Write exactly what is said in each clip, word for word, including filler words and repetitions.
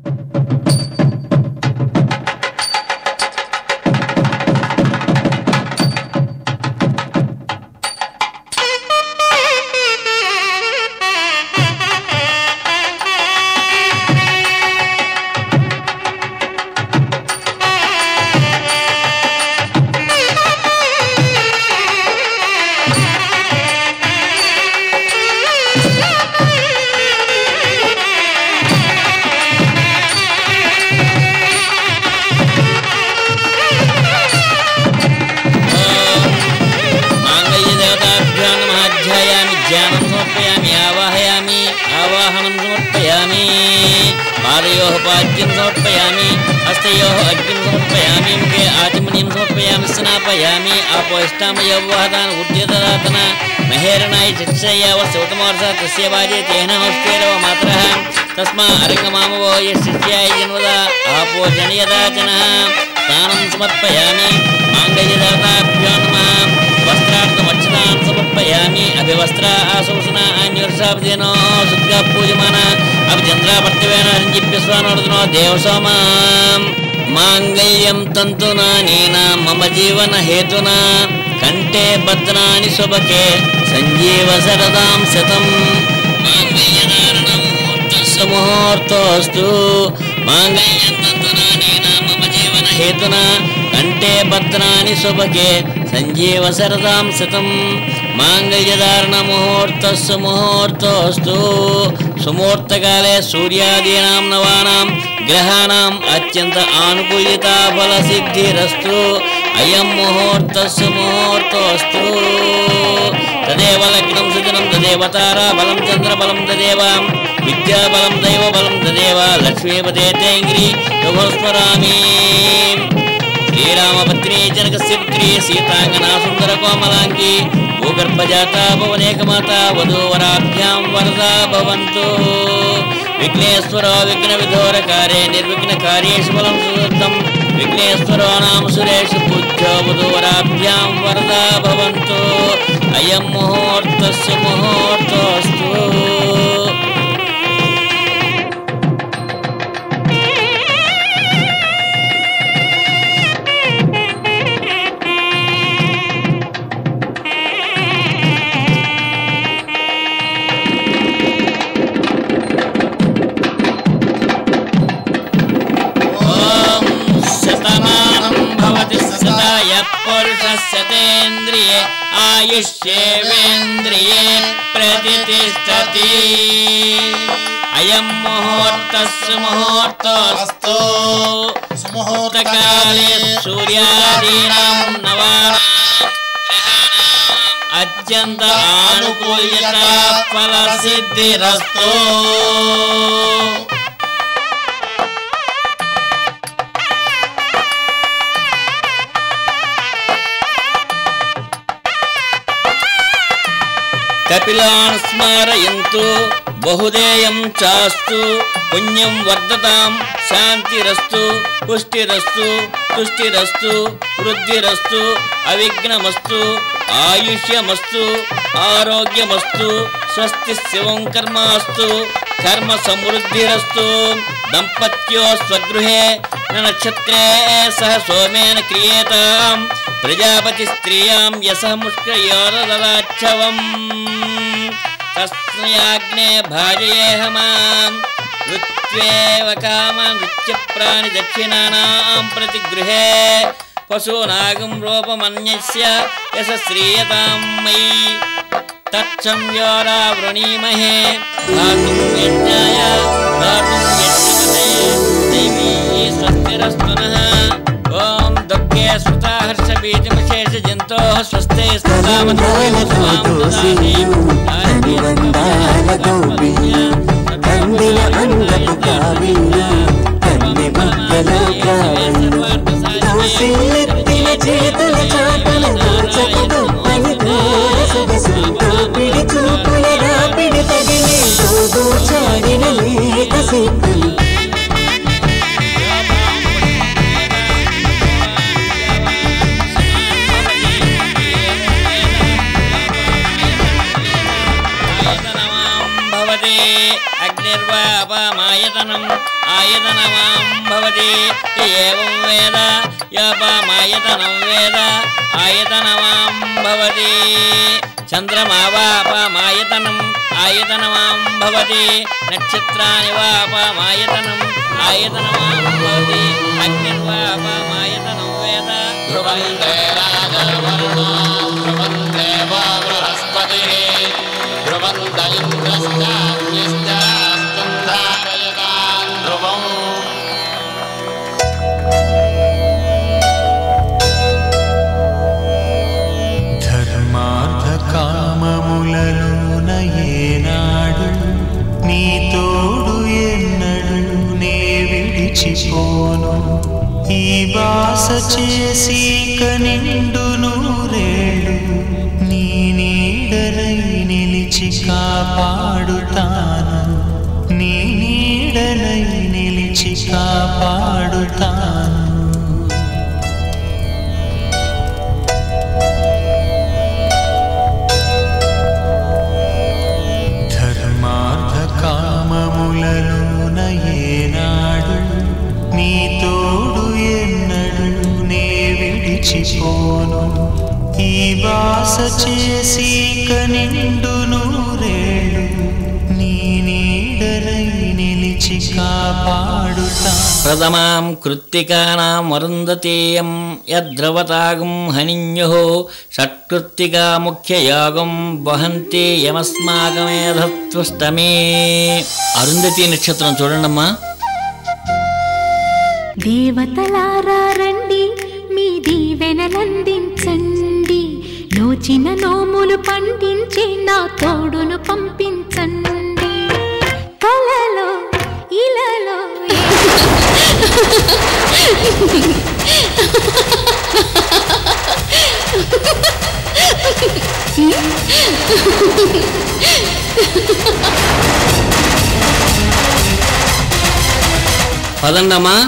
पाद्यं समर्पयामि हस्तयोः अग्निं समर्पयामि मुखे आचमनीं समर्पयामि स्नापयामि आपोष्टामयवहदान उद्यतदातना महेरणाय चक्षया वस्तुतमवर्षा तस्य वाजे तेन हस्तेरव मातरः तस्मा अरङ्गमामवो यशिष्याय जन्मदा आपो जनयदाचनः स्नानं समर्पयामि माङ्गल्यदाताभ्यो नमः वस्त्रार्थमक्षतान् समर्पयामि अभिवस्त्रा आशोषणा अन्यवर्षाब्देनो शुद्धा पूजमाना अभिचन्द्रापर्तिवेन हरिञ्जिप्यस्वानोर्दनो देवसोमां माङ्गल्यं तन्तुना नीना मम जीवन हेतुना कंठे भद्राणि शुभके संजीव शरदां शतं माङ्गल्यधारणं मुहूर्तस्य मुहूर्तोऽस्तु माङ्गल्यं तन्तुना नीना मम जीवन हेतुना कंठे भद्राणि शुभके संजीव शरदां शतं माङ्गल्यधारण मुहूर्तस्य मुहूर्तोऽस्तु सुमुहूर्तकाले सूर्यादीनां नवानां ग्रहाणाम् अत्यंत आनुकूल्यता फलसिद्धिरस्तु अयं मुहूर्तस्य मुहूर्तोऽस्तु तदेव लग्नं सुजनं तदेव ताराबलं चन्द्रबलं तदेव विद्याबलं दैवबलं तदेव लक्ष्मीपते तैङ्गिरी युगस्मरामि श्रीरामपत्नी जनकस्य पुत्री सीतांगना सुन्दरकोमलाङ्गी भूगर्भजाता भुवनेकमाता वधूवराभ्यां वरदा भवन्तु विघ्नेश्वरो विघ्नविधोरकारे निर्विघ्नकार्येषु बलं सुदत्तं विघ्नेश्वरो नाम सुरेषु पूज्यो वधूवराभ्यां वरदा भवन्तु अयं मुहूर्तस्य मुहूर्तोऽस्तु सतेन्द्रिये आयुष्येवेन्द्रिये प्रतिष्ठति अयं मुहूर्तस्य मुहूर्तोऽस्तु सुमुहूर्तकाले सूर्यादीनां नवानां अत्यन्त आनुकूल्यता फलसिद्धिरस्तु कपिलान् स्मारयन्तु बहुदेयं चास्तु पुण्यं वर्धतां शान्तिरस्तु पुष्टिरस्तु तुष्टिरस्तु वृद्धिरस्तु अविघ्नमस्तु आयुष्यमस्तु आरोग्यमस्तु स्वस्ति शिवं कर्मास्तु कर्म समृद्धिरस्तु दंपत्यो स्वगृहे नक्षत्रे सह सोमेन क्रियेतां प्रजापति स्त्रियां यशः मुष्कयोरदराच्छवम् तस्मयाग्ने भाजयेह मां ऋत्वेव कामान् ऋच्यप्राणि दक्षिणानां प्रतिगृहे पशूनागं रूपमन्यस्य यशश्रीयतां मयि तत्सं योरावृणीमहे धातुं यज्ञाय धातुं यज्ञपते दैवी स्वस्तिरस्तु नः ॐ दुःखे सुता हर्षबीजमशेषजन्तोः स्वस्ते అగ్నిర్వా అపామాయతనం ఆయతనమాం భవతి ఏవం వేద యపామాయతనం వేద ఆయతనమాం భవతి చంద్రమా వా అపామాయతనం ఆయతనమాం భవతి నక్షత్రాని వా అపామాయతనం ఆయతనమాం భవతి అగ్నిర్వా అపామాయతనం వేద ధ్రువంతే రాజవరుణో ధ్రువందేవో బృహస్పతిః ధ్రువంత ఇంద్రశ్చాగ్నిశ్చాస్తం ధారయతాన్ ధ్రువం ధర్మార్థ కామములలోన ఏనాడు నీ తోడు ఎన్నడు నే విడిచిపోను ఈ బాస చేసి కనిండు నూరేళ్ళు నీ నీడలై నిలిచి కాపాడుతాను నీ నీడలై నిలిచి కాపాడుతాను ధర్మార్థ కామములలోన ఏనాడు నీ తోడు ఎన్నడు నే విడిచిపోను ఈ బాస చేసి కనిండు నూరేళ్ళు నీ నీడలై నిలిచి కాపాడుతా ప్రథమాం కృత్తికానాం వరుంధతేయం యద్రవతాగం హనిన్యుః షట్కృత్తికా ముఖ్యయాగం వహంతి యమస్మాకమేధత్వష్టమే. అరుంధతి నక్షత్రం చూడండమ్మా. దేవతలారా రండి మీ దీవెనలందించండి నోచిన నోములు పండించి నా తోడును పంపించండి కలలో ఇలలో పదండమ్మా.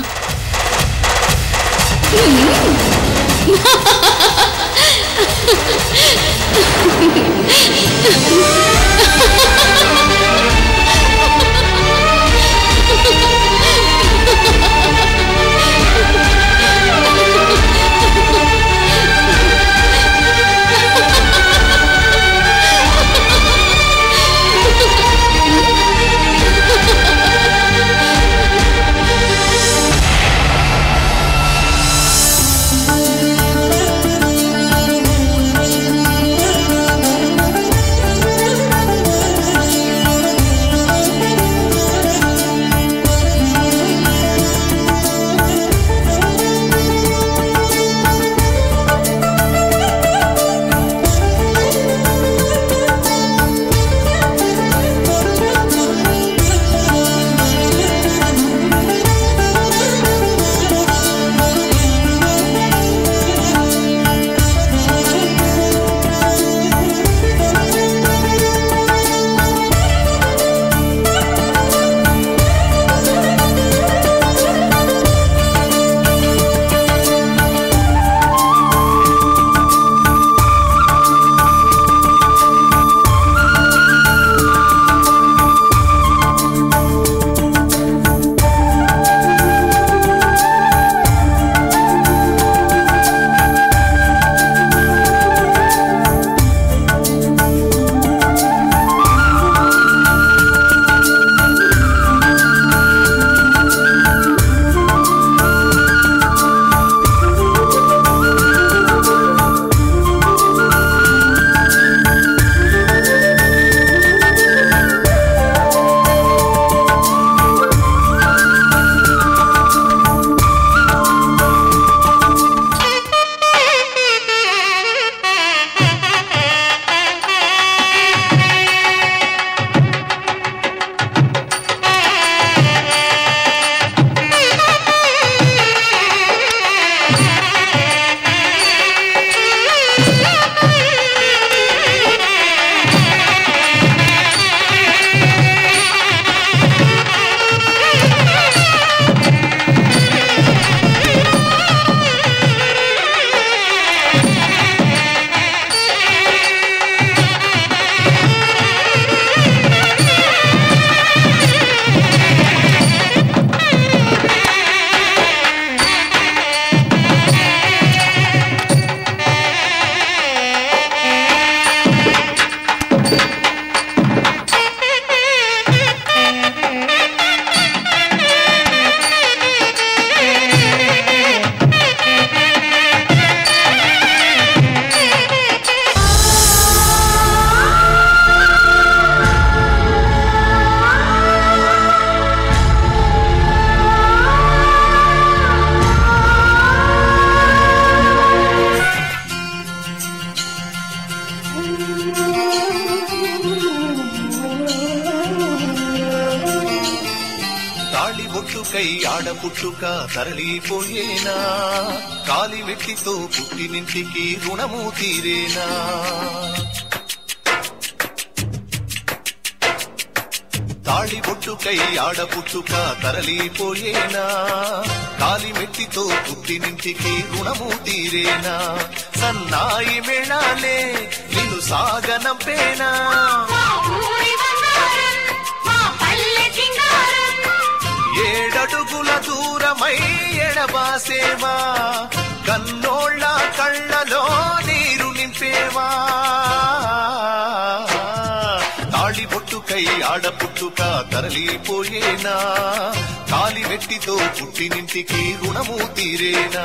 బొట్టుకై ఆడపుట్టుక తరలిపోయేనా, కాలి వెట్టితో పుట్టినింటికి రుణము తీరేనా. తాళి బొట్టుకై ఆడపుట్టుక తరలిపోయేనా, కాలి మెట్టితో పుట్టినింటికి రుణము తీరేనా. సన్నాయి మేళాలే నిన్ను సాగనంపేనా, ఏడడుగుల దూరమై ఎడబాసేవా, కన్నోళ్ళ కళ్ళలో నీరు నింపేవా. తాళి బొట్టుకై ఆడపుట్టుక తరలిపోయేనా, కాలి వెట్టితో పుట్టినింటికి రుణము తీరేనా.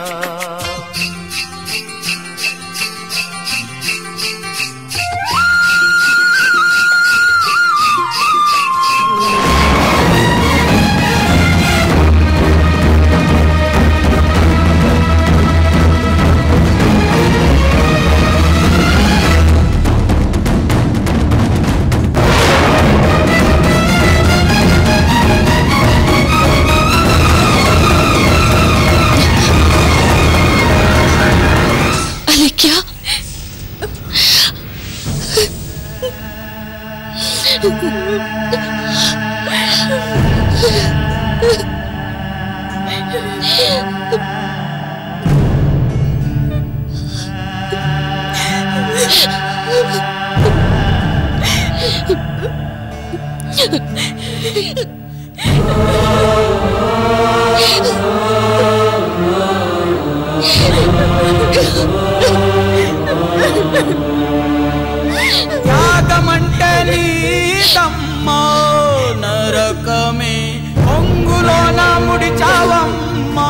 త్యాగమంటే నీదమ్మా నరకమే పొంగులో నా ముడిచావమ్మా.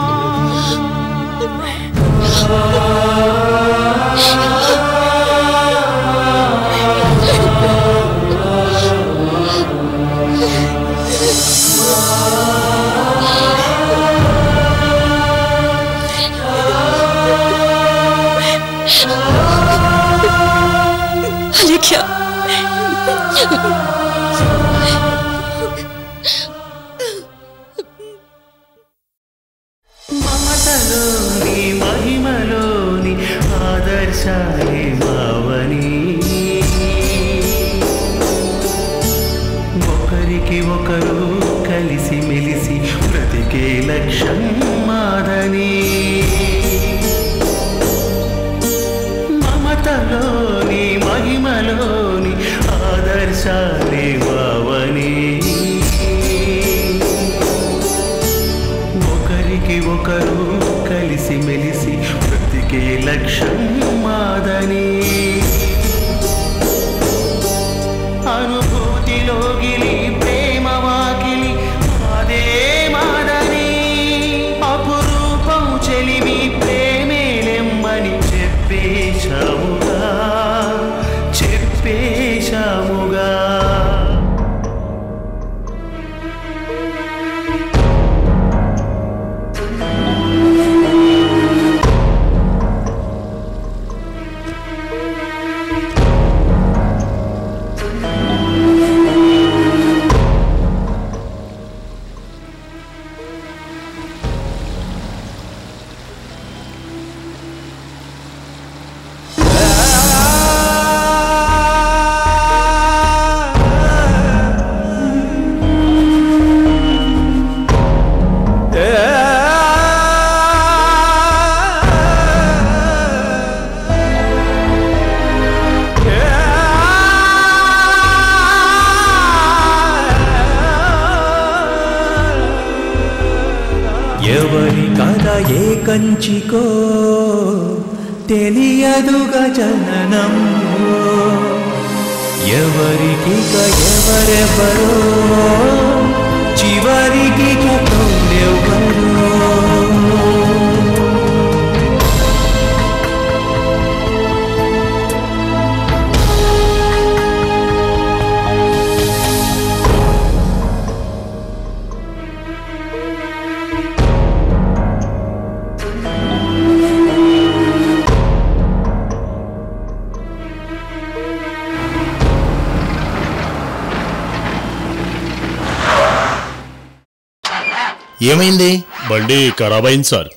అలేఖ్యా, మమతలోని మహిమలోని ఆదర్శాలే మావని, ఒకరికి ఒకరు కలిసి మెలిసి బ్రతికే లక్ష్యం మాదని. మమతలోని మహిమలోని ఆదర్శాలే మావని, ఒకరికి ఒకరు కలిసి మెలిసి బ్రతికే లక్ష్యం మాదని. అనుభూతిలోగిలి ప్రేమ వాకిలి అదే మాదని, అపురూపం చెలివి ప్రేమేలెమ్మని చెప్పేశాముగా చెప్పేశాముగా. ఎవరి కథ ఏ కంచికో తెలియదుగా జననం, ఎవరికి ఎవరెవరో చివరికి తోడెవరో. ఏమైంది? బండి ఖరాబ్ అయింది సార్.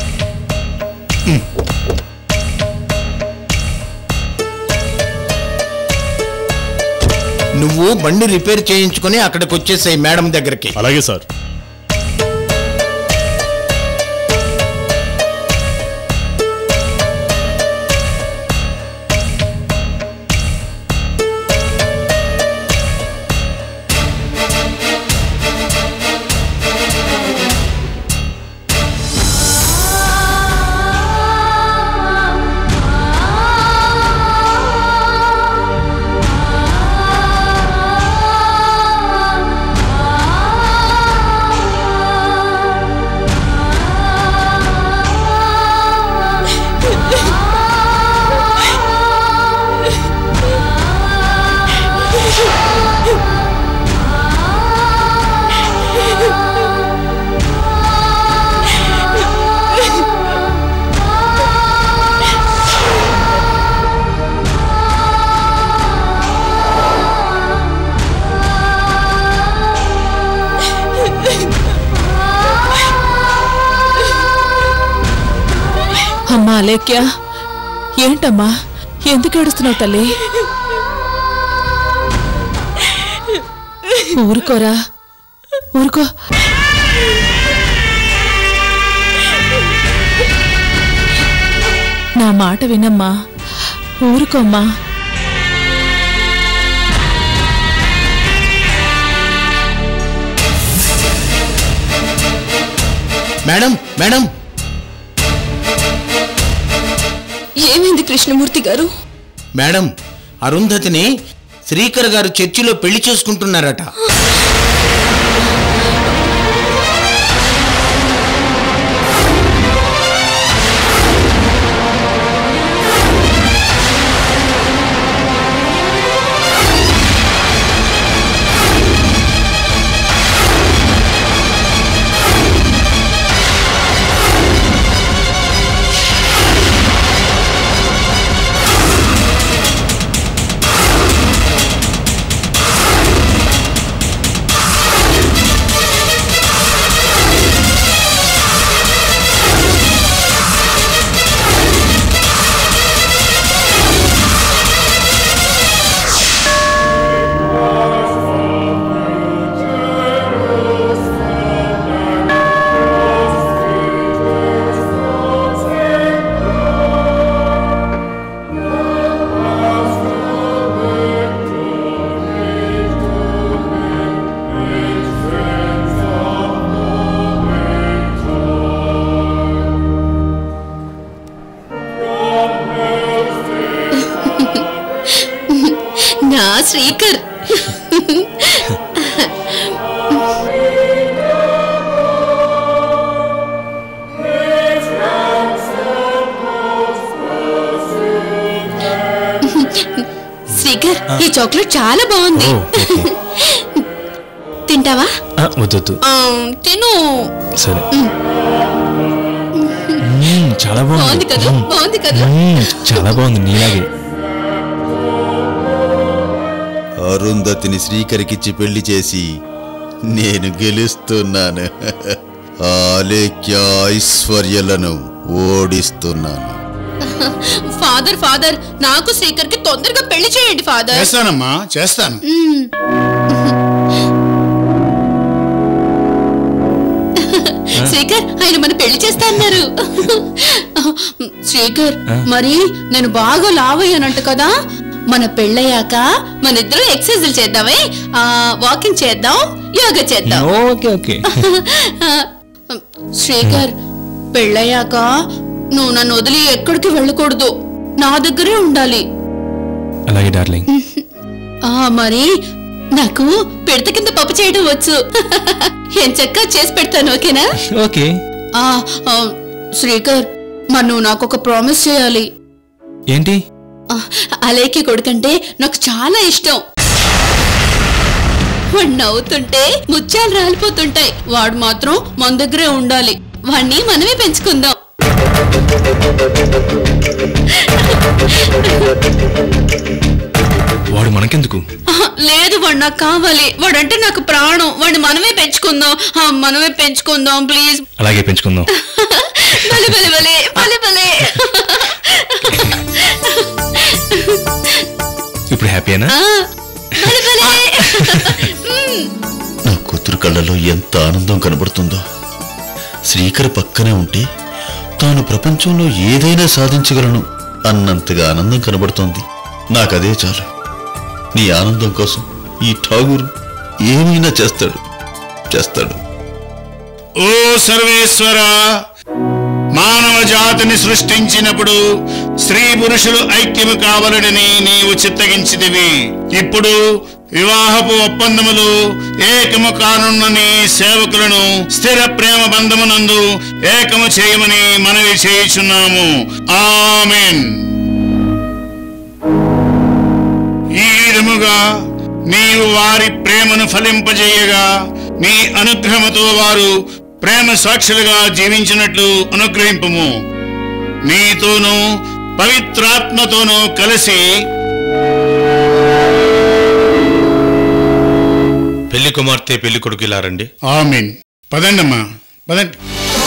నువ్వు బండి రిపేర్ చేయించుకుని అక్కడికి వచ్చేసాయి మేడం దగ్గరికి. అలాగే సార్. అమ్మా అలేఖ్య, ఏంటమ్మా ఎందుకు ఏడుస్తున్నావు తల్లి? ఊరుకోరా, ఊరుకో. నా మాట వినమ్మా, ఊరుకోమ్మా. మేడం మేడం ఏమైంది కృష్ణమూర్తి గారు? మేడం, అరుంధతిని శ్రీకర్ గారు చర్చిలో పెళ్లి చేసుకుంటున్నారట. నా శ్రీకర్ శ్రీకర్, ఈ చాక్లెట్ చాలా బాగుంది. తింటావా? వద్దు, తిను. సరే. చాలా బాగుంది కదా, బాగుంది కదా, చాలా బాగుంది. నీలాగే. అరుంధతిని శ్రీకరికిచ్చి పెళ్లి చేసి నేను గెలుస్తున్నాను. ఆలేఖ్య ఐశ్వర్యలను ఓడిస్తున్నాను. ఫాదర్ ఫాదర్ నాకు శ్రీకర్ కి తొందరగా పెళ్లి చేయండి ఫాదర్. చేస్తానమ్మా, చేస్తాను. శ్రీకర్, ఆయన మన పెళ్లి చేస్తా అన్నారు. శ్రీకర్, మరి నేను బాగా లావ్ అయ్యానంట కదా, మన పెళ్ళయ్యాక మన ఇద్దరం ఎక్సర్సైజులు చేద్దామే, వాకింగ్ చేద్దాం, యోగా చేద్దాం. Okay okay. శ్రీకర్, పెళ్ళయ్యాక నువ్వు నన్ను వదిలి ఎక్కడికి వెళ్ళకూడదు, నా దగ్గరే ఉండాలి. అలాగే డార్లింగ్. మరి నాకు పిడత కింద పప్పు చేయడం వచ్చు, ఏం చక్కగా చేసి పెడతాను. ఓకేనా? ఓకే. శ్రీకర్, మరి నువ్వు నాకు ఒక ప్రామిస్ చేయాలి. ఏంటి? అలేఖ్య కొడుకంటే నాకు చాలా ఇష్టం. వాడు నవ్వుతుంటే ముత్యాలు రాలిపోతుంటాయి, వాడు మాత్రం మన దగ్గరే ఉండాలి. వాడిని మనమే పెంచుకుందాం. వాడు మనకెందుకు? లేదు, వాడు నాకు కావాలి. వాడంటే నాకు ప్రాణం. వాడిని మనమే పెంచుకుందాం. మనమే పెంచుకుందాం ప్లీజ్. అలాగే పెంచుకుందాం. భలే భలే భలే భలే భలే. ఇప్పుడు హ్యాపీనా? నా కూతురు కళ్ళలో ఎంత ఆనందం కనబడుతుందో. శ్రీకర్ పక్కనే ఉంటే తాను ప్రపంచంలో ఏదైనా సాధించగలను అన్నంతగా ఆనందం కనబడుతోంది. నాకదే చాలు. నీ ఆనందం కోసం ఈ ఠాగూర్ ఏమైనా చేస్తాడు చేస్తాడు ఓ సర్వేశ్వర, మానవ జాతిని సృష్టించినప్పుడు స్త్రీ పురుషులు ఐక్యము కావాలని నీవు చిత్తగించితివి. ఇప్పుడు వివాహపు ఒప్పందములు ఏకము కానున్న నీ సేవకులను స్థిర ప్రేమ బంధమునందు ఏకము చేయమని మనవి చేయుచున్నాము. ఆమేన్. ఈ విధముగా నీవు వారి ప్రేమను ఫలింపజేయగా నీ అనుగ్రహముతో వారు ప్రేమ సాక్షులుగా జీవించినట్లు అనుగ్రహింపుము. నీతోనూ పవిత్రాత్మతోనూ కలిసి పెళ్లి కుమార్తె పెళ్లి కొడుకు ఇలా రండి. ఆమేన్. పదండమ్మా, పదండి.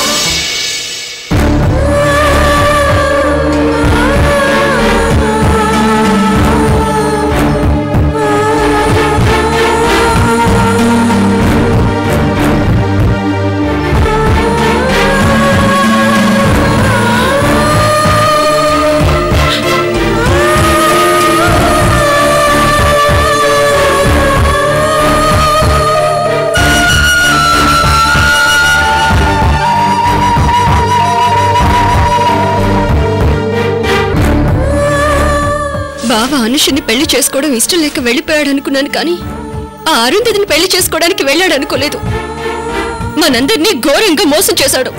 బావ అనుషుని పెళ్లి చేసుకోవడం ఇష్టం లేక వెళ్ళిపోయాడు అనుకున్నాను, కానీ ఆ అరుంధతిని పెళ్లి చేసుకోవడానికి వెళ్ళాడు అనుకోలేదు. మనందరినీ ఘోరంగా మోసం చేశాడు,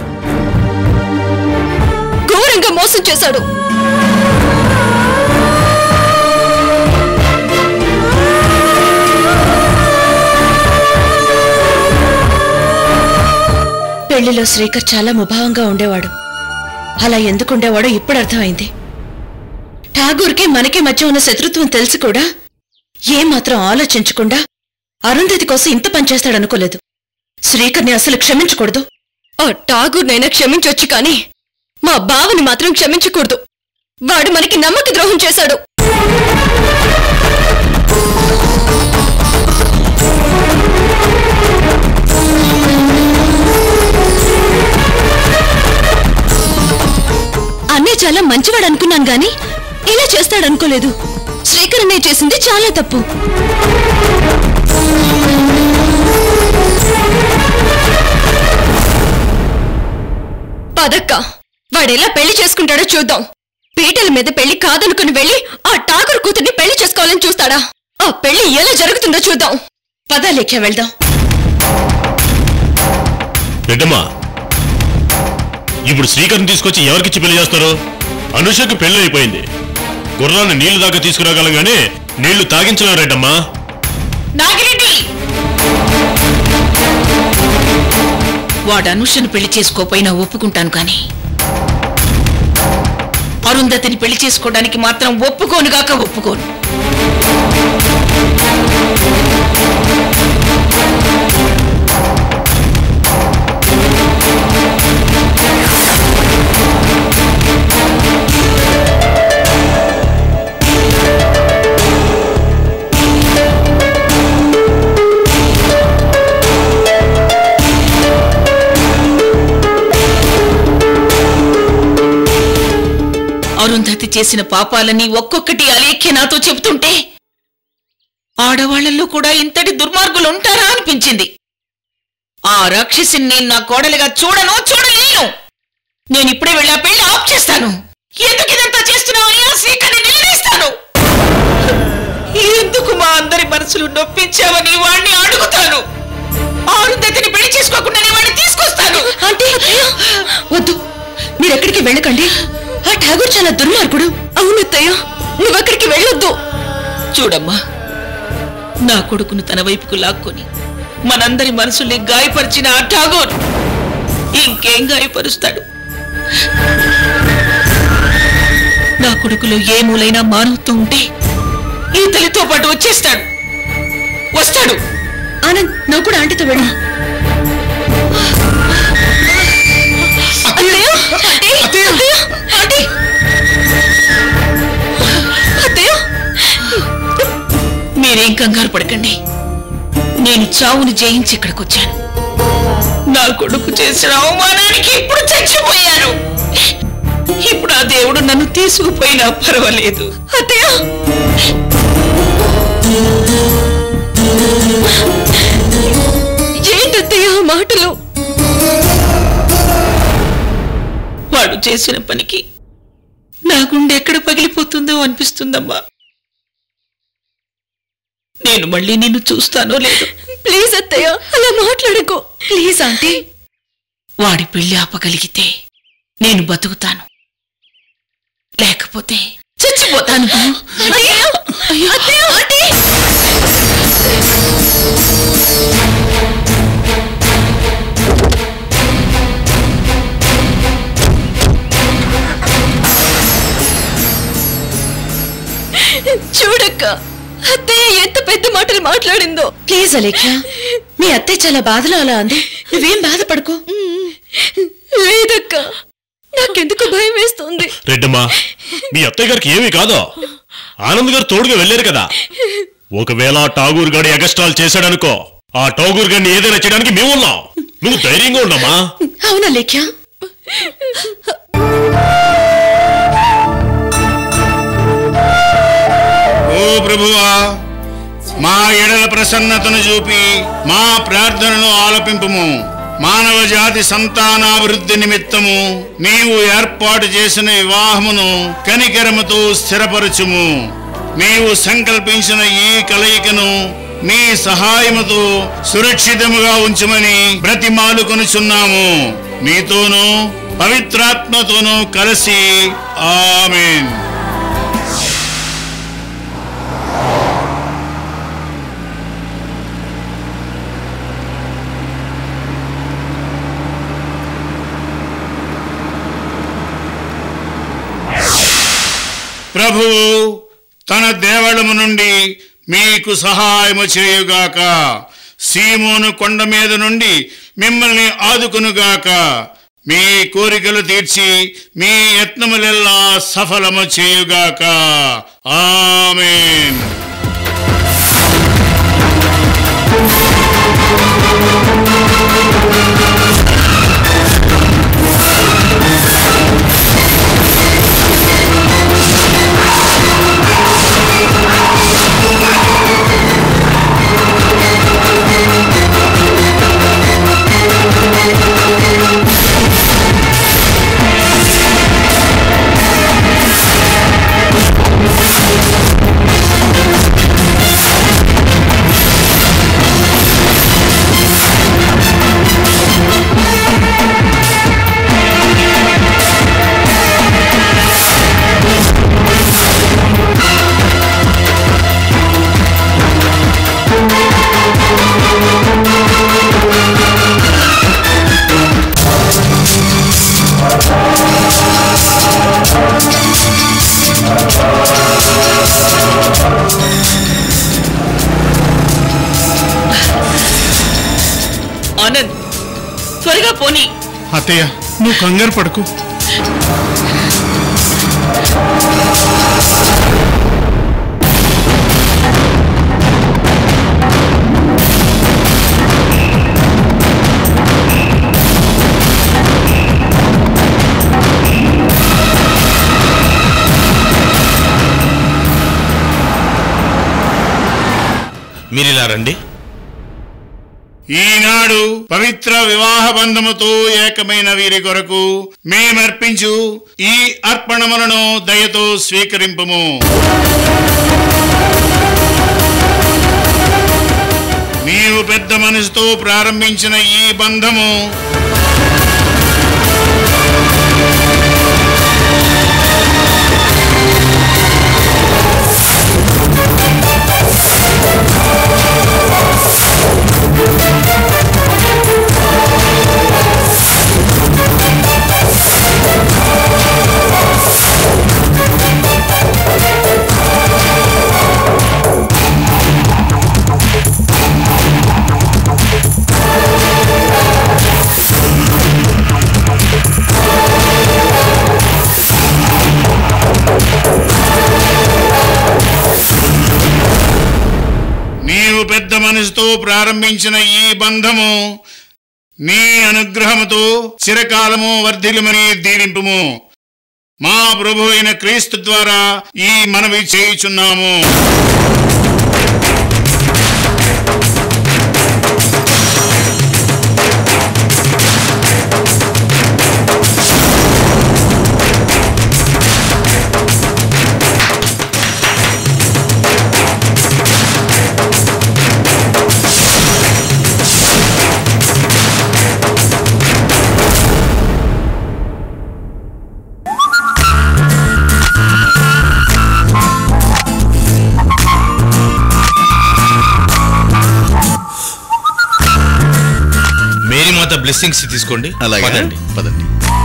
ఘోరంగా మోసం చేశాడు. పెళ్లిలో శ్రీకర్ చాలా ముభావంగా ఉండేవాడు. అలా ఎందుకుండేవాడో ఇప్పుడు అర్థమైంది. ఠాగూర్కి మనకి మధ్య ఉన్న శత్రుత్వం తెలిసి కూడా ఏమాత్రం ఆలోచించకుండా అరుంధతి కోసం ఇంత పనిచేస్తాడనుకోలేదు. శ్రీకర్ని అసలు క్షమించకూడదు. ఆ ఠాగూర్నైనా క్షమించొచ్చు, కానీ మా బావని మాత్రం క్షమించకూడదు. వాడు మనకి నమ్మక ద్రోహం చేశాడు. అన్నీ చాలా మంచివాడు అనుకున్నాను, గాని ఇలా చేస్తాడనుకోలేదు. శ్రీకర్ అనే చేసింది చాలా తప్పు. పదక్క, వాడెలా పెళ్లి చేసుకుంటాడో చూద్దాం. పీటల మీద పెళ్లి కాదనుకుని వెళ్ళి ఆ ఠాగూర్ కూతుర్ని పెళ్లి చేసుకోవాలని చూస్తాడా? ఆ పెళ్లి ఎలా జరుగుతుందో చూద్దాం. పద లేఖ్య వెళ్దాం. బిడ్డమ్మా, ఇప్పుడు శ్రీకర్ని తీసుకొచ్చి ఎవరికిచ్చి పెళ్లి చేస్తారు? అనుషకు పెళ్లి అయిపోయింది. గుర్రాన్ని నీళ్లు దాకా తీసుకురాగలం గానీ నీళ్లు తాగించలేరేటమ్మా. నాగిరెడ్డి, వాడు అనుషను పెళ్లి చేసుకోపోయినా ఒప్పుకుంటాను, కానీ అరుంధతిని పెళ్లి చేసుకోవడానికి మాత్రం ఒప్పుకోనుగాక ఒప్పుకోను. అరుంధతి చేసిన పాపాలని ఒక్కొక్కటి అలేఖ్య నాతో చెబుతుంటే ఆడవాళ్లలో కూడా ఇంతటి దుర్మార్గులు ఉంటారా అనిపించింది. ఆ రాక్షసిని నేను నా కోడలిగా చూడను, చూడలేను. నేను ఇప్పుడే వెళ్ళా పెళ్లి ఆఫ్ చేస్తాను. ఎందుకు ఇదంతా చేస్తున్నావని ఆ శ్రీకర్ని నిలదీస్తాను. ఎందుకు మా అందరి మనసులు నొప్పించావని వాడిని అడుగుతాను. అరుంధతిని పెళ్లి చేసుకోకుండా వాడిని తీసుకొస్తాను. అంటే వద్దు, మీరెక్కడికి వెళ్ళకండి. ఆ ఠాగూర్ చాలా దుర్మార్గుడు. అవునత్తయ్య, నువ్వెక్కడికి వెళ్ళొద్దు. చూడమ్మా, నా కొడుకును తన వైపుకు లాక్కొని మనందరి మనసుల్ని గాయపరిచిన ఆ ఠాగూర్ ఇంకేం గాయపరుస్తాడు? నా కొడుకులో ఏ మూలైనా మానవత్వం ఉంటే ఈ తల్లితో పాటు వచ్చేస్తాడు వస్తాడు. ఆనంద్ నువ్వు కూడా ఆంటీతో వెళ్ళు. మీరేం కంగారు పడకండి. నేను చావుని జయించి ఇక్కడికి వచ్చాను. నా కొడుకు చేసిన అవమానానికి ఇప్పుడు చచ్చిపోయాను. ఇప్పుడు ఆ దేవుడు నన్ను తీసుకుపోయినా పర్వాలేదు. అత్తయ్య ఏంటత్తయ్య మాటలు? వాడు చేసిన పనికి నా గుండె ఎక్కడ పగిలిపోతుందో అనిపిస్తుందమ్మా. నేను మళ్ళీ నిన్ను చూస్తానో లేదు. ప్లీజ్ అత్తయ్య అలా మాట్లాడకు. Please aunty. వాడి పెళ్లి ఆపగలిగితే నేను బతుకుతాను, లేకపోతే చచ్చిపోతాను. చూడక్క అత్తయ్య ఎంత పెద్ద మాటలు మాట్లాడిందో. ప్లీజ్ అలేఖ్య, మీ అత్తయ్య చాలా బాధలో అలా అంది. నువ్వేం బాధపడుకో. లేదక్క, నాకెందుకు భయం వేస్తుంది. రెడ్డమ్మా, మీ అత్తయ్య గారికి ఏమీ కాదో. ఆనంద్ గారు తోడుగా వెళ్ళారు కదా. ఒకవేళ ఠాగూర్ గారి అగస్టాల్ చేశాడనుకో, ఆ ఠాగూర్ గారిని ఏదైనా చేయడానికి మేమున్నాం. నువ్వు ధైర్యంగా ఉండమ్మా. అవునా లేఖ్య? ఓ ప్రభువా, మా ఎడల ప్రసన్నతను చూపి మా ప్రార్థనను ఆలపింపుము. మానవ జాతి సంతానాభివృద్ధి నిమిత్తము నీవు ఏర్పాటు చేసిన వివాహమును కనికరముతో స్థిరపరచుము. నీవు సంకల్పించిన ఈ కలయికను నీ సహాయముతో సురక్షితముగా ఉంచుమని బ్రతిమాలుకొనుచున్నాము. నీతోనూ పవిత్రాత్మతోనూ కలిసి ఆమేన్. ప్రభువు తన దేవళము నుండి మీకు సహాయము చేయుగాక. సీమోను కొండ మీద నుండి మిమ్మల్ని ఆదుకునుగాక. మీ కోరికలు తీర్చి మీ యత్నములెల్లా సఫలము చేయుగాక. ఆమేన్. ఆనంద్, త్వరగా పోనీ. అత్తయ్య, నువ్వు కంగారు పడుకు. మీరిలా రండి. ఈనాడు పవిత్ర వివాహ బంధముతో ఏకమైన వీరి కొరకు మేమర్పించు ఈ అర్పణములను దయతో స్వీకరింపుము. నీవు పెద్ద మనసుతో ప్రారంభించిన ఈ బంధము మనసుతో ప్రారంభించిన ఈ బంధము నీ అనుగ్రహముతో చిరకాలము వర్ధిల్లుమని దీవింపుము. మా ప్రభు అయిన క్రీస్తు ద్వారా ఈ మనవి చేయుచున్నాము. మేరీమాత బ్లెస్సింగ్స్ తీసుకోండి. అలాగే పదండి పదండి.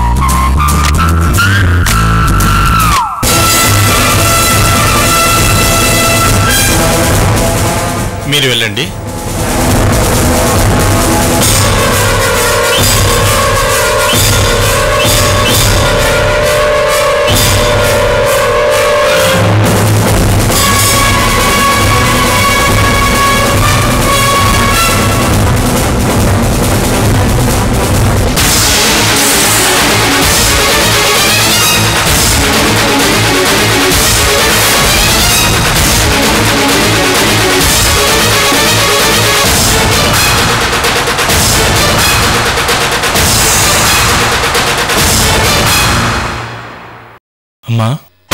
మీరు వెళ్ళండి. అమ్మా,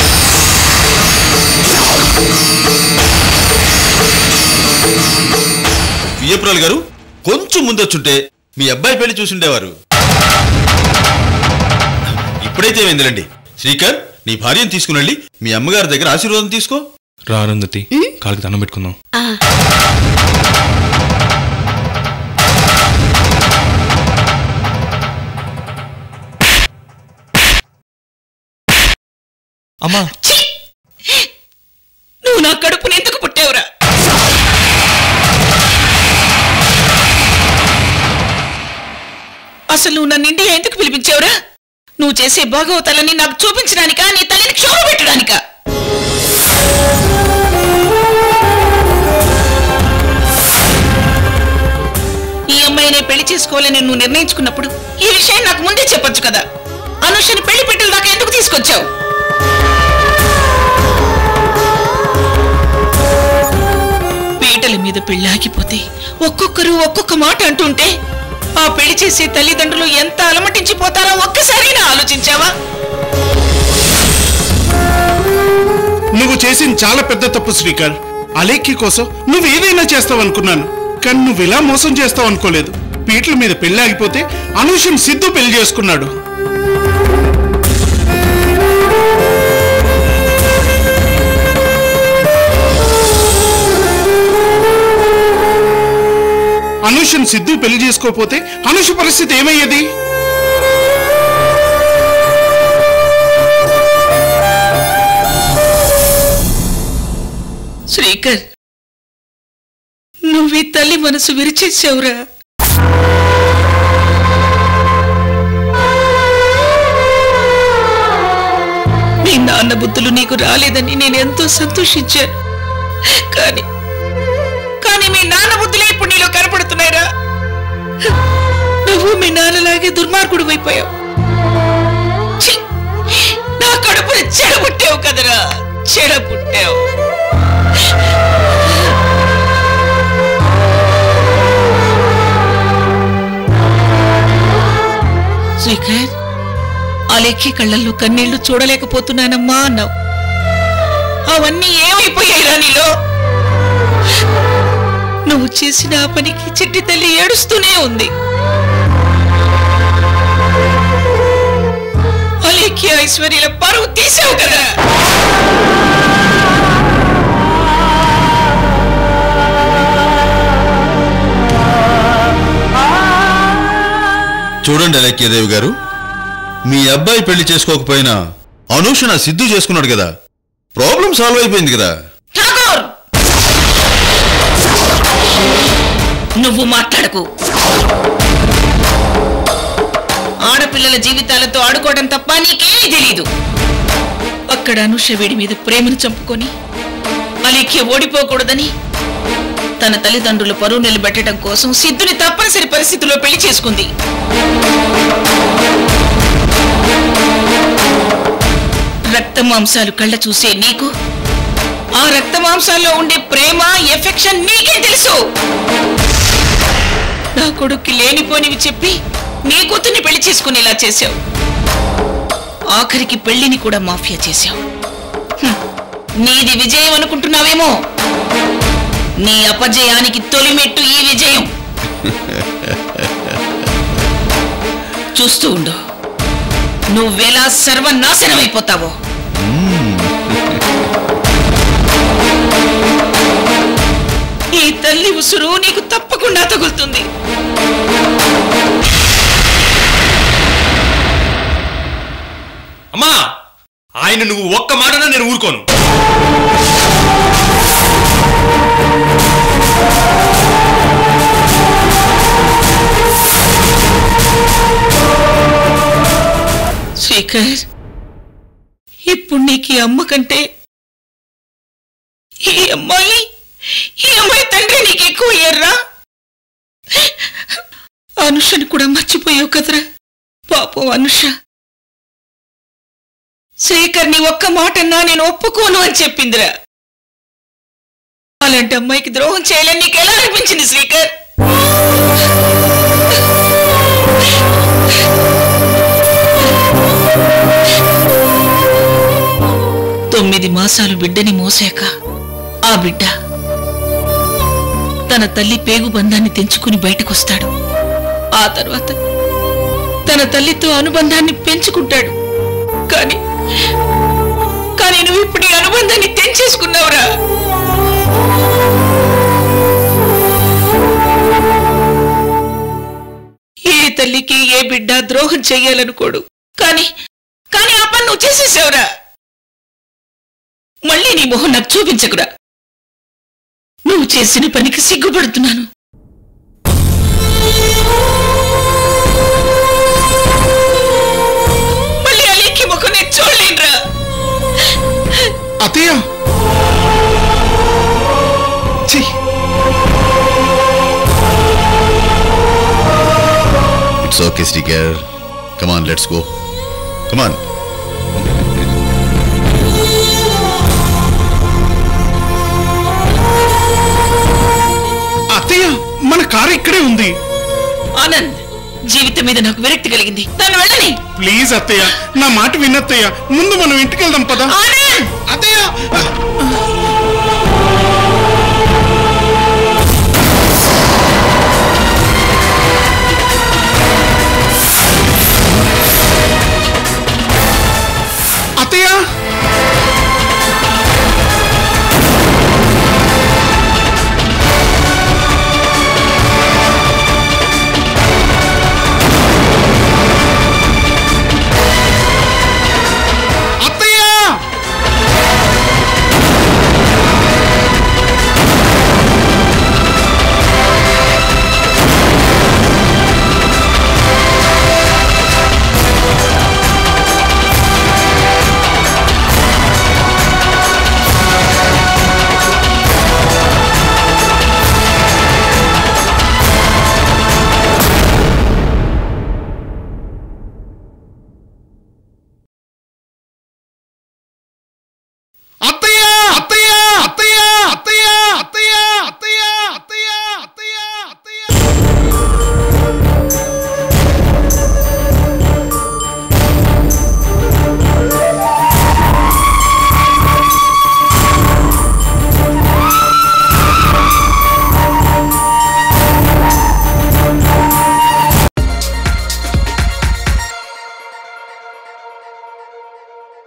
వియ్యప్రాలు గారు కొంచెం ముందొచ్చుంటే మీ అబ్బాయి పెళ్లి చూసుండేవారు. ఇప్పుడైతే ఏమైందిలండి. శ్రీకర్, నీ భార్యను తీసుకుని మీ అమ్మగారి దగ్గర ఆశీర్వాదం తీసుకో. రా అరుంధతి, కాళ్ళకి దండం పెట్టుకుందాం. అమ్మా, నువ్వు నా కడుపుని ఎందుకు పుట్టావురా? అసలు నువ్వు నన్ను ఇండియా ఎందుకు పిలిపించావురా? నువ్వు చేసే భాగవతాలని నాకు చూపించడానికా, నీ తల్లిని క్షోభ పెట్టడానికా? ఈ అమ్మాయినే పెళ్లి చేసుకోవాలని నువ్వు నిర్ణయించుకున్నప్పుడు ఈ విషయం నాకు ముందే చెప్పొచ్చు కదా. అనుషని పెళ్లి పెట్టిన దాకా ఎందుకు తీసుకొచ్చావు? పీటల మీద పెళ్లి ఆగిపోతే ఒక్కొక్కరు ఒక్కొక్క మాట అంటుంటే ఆ పెళ్లి చేసే తల్లిదండ్రులు ఎంత అలమటించిపోతారో ఒక్కసారైనా ఆలోచించావా? నువ్వు చేసిన చాలా పెద్ద తప్పు శ్రీకర్. అలేఖ్య కోసం నువ్వు ఏదైనా చేస్తావు అనుకున్నాను, కానీ నువ్వు ఇలా మోసం చేస్తావు అనుకోలేదు. పీటల మీద పెళ్లి ఆగిపోతే అనూషం సిద్ధు పెళ్లి చేసుకున్నాడు. అనుషన్ సిద్ధు పెళ్లి చేసుకోపోతే అనుష పరిస్థితి ఏమయ్యేది? శ్రీకర్, నువ్వు ఈ తల్లి మనసు విరిచేసావురా. మీ నాన్న బుద్ధులు నీకు రాలేదని నేను ఎంతో సంతోషించాను. కానీ కానీ మీ నాన్న బుద్ధులే ఇప్పుడు నీలో కనపడుతున్నాయిరా. నువ్వు మీ నాన్నలాగే దుర్మార్గుడు అయిపోయావు. నా కడుపుని చెడబుట్టావు కదరా, చెడబుట్టావు. శ్రీకర్, అలేఖ్య కళ్ళల్లో కన్నీళ్లు చూడలేకపోతున్నానమ్మా అన్నావు. అవన్నీ ఏమైపోయాయిరా నీలో? నువ్వు చేసిన ఆ పనికి చిట్టి తల్లి ఏడుస్తూనే ఉంది. అలేఖ్య ఐశ్వర్యాల పరువు తీసావు కదా. చూడండి అలేఖ్యదేవి గారు, మీ అబ్బాయి పెళ్లి చేసుకోకపోయినా అనూషణ సిద్ధు చేసుకున్నాడు కదా, ప్రాబ్లం సాల్వ్ అయిపోయింది కదా. నువ్వు మాట్లాడకు. ఆడపిల్లల జీవితాలతో ఆడుకోవడం తప్ప నీకేమీ తెలీదు. అక్కడ అనుష వీడి మీద ప్రేమను చంపుకొని అలేఖ్య ఓడిపోకూడదని తన తల్లిదండ్రుల పరువు నిలబెట్టడం కోసం సిద్ధుని తప్పనిసరి పరిస్థితుల్లో పెళ్లి చేసుకుంది. రక్త మాంసాలు కళ్ళ చూసే నీకు ఆ రక్త మాంసాల్లో ఉండే ప్రేమ ఎఫెక్షన్ నీకే తెలుసు. నా కొడుక్కి లేనిపోనివి చెప్పి నీ కూతుర్ని పెళ్లి చేసుకునేలా చేశావు. ఆఖరికి పెళ్లిని కూడా మాఫియా చేశావు. నీది విజయం అనుకుంటున్నావేమో, నీ అపజయానికి తొలిమెట్టు ఈ విజయం. చూస్తూ ఉండు, నువ్వెలా సర్వనాశనమైపోతావో. ఈ తల్లి ఉసురు నీకు తప్పకుండా తగులుతుంది. అమ్మా, ఆయన నువ్వు ఒక్క మాటన నేను ఊరుకోను. శేఖర్, ఇప్పుడు నీకు ఈ అమ్మ కంటే ఈ అమ్మాయి ఈ అమ్మాయి తండ్రి నీకు ఎక్కువ ఎర్రా. అనుషని కూడా మర్చిపోయావు కదరా పాపం అనుష. శేఖర్ నీ ఒక్క మాటన్నా నేను ఒప్పుకోను అని చెప్పిందిరా. అలాంటి అమ్మాయికి ద్రోహం చేయాలని నీకు ఎలా అనిపించింది శేఖర్? తొమ్మిది మాసాలు బిడ్డని మోసాక ఆ బిడ్డ తన తల్లి పేగు బంధాన్ని తెంచుకుని బయటకొస్తాడు. ఆ తర్వాత తన తల్లితో అనుబంధాన్ని పెంచుకుంటాడు. కానీ కానీ నువ్వు ఇప్పుడు ఈ అనుబంధాన్ని తెంచేసుకున్నావురా. ఏ తల్లికి ఏ బిడ్డ ద్రోహం చెయ్యాలనుకోడు, కానీ కానీ ఆ పని నువ్వు చేసేసావురా. మళ్ళీ నీ మొహం నాకు చూపించకురా. నువ్వు చేసిన పనికి సిగ్గుపడుతున్నాను. మళ్ళీ అలీకి ముఖం నేను చూడలేనురా. అత్తయ్య, it's okay Srikar, come on let's go, come on. అత్తయ్య, మన కారు ఇక్కడే ఉంది. ఆనంద్, జీవితం మీద నాకు విరక్తి కలిగింది. తను వెళ్ళని. ప్లీజ్ అత్తయ్య, నా మాట విన్నత్తయ్య. ముందు మనం ఇంటికి వెళ్దాం పదా. ఆనంద్, అత్తయ్య